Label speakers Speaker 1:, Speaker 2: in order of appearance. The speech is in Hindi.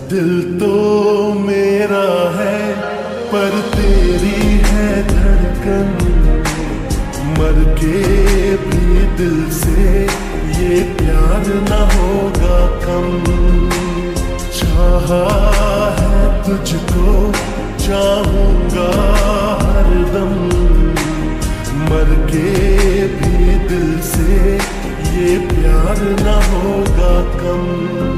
Speaker 1: दिल तो मेरा है पर तेरी है धड़कन, मर के भी दिल से ये प्यार न होगा कम। चाहा है तुझको चाहूंगा हरदम, मर के भी दिल से ये प्यार न होगा कम।